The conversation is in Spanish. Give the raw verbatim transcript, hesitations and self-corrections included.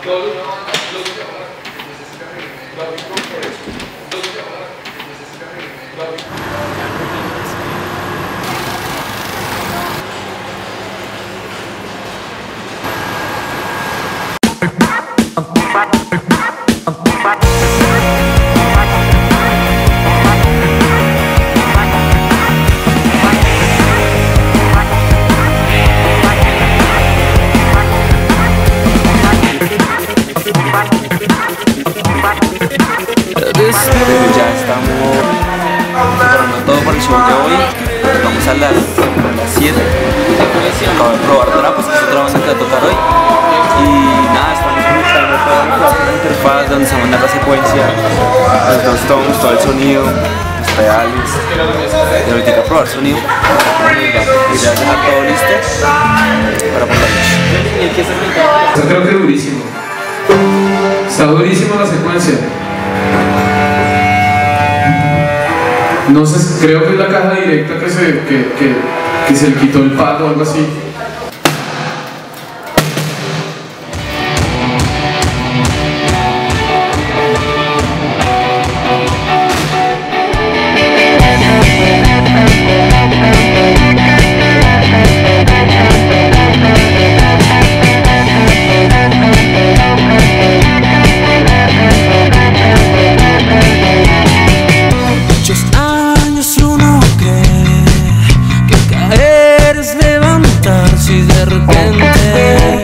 Ya estamos preparando todo para el show de hoy. Vamos a las, a las siete. Acabo de probar Trapos, que es otra banda que va a tocar hoy. Y nada, estamos buscando toda la interfaz donde se manda la secuencia, los tonos, todo el sonido, los pedales. Y ahorita hay que probar sonido. Y ya dejar todo listo para montarlo. Yo creo que es durísimo. Está durísima la secuencia. No sé, creo que es la caja directa que se, que, que, que se le quitó el pad o algo así. Si de repente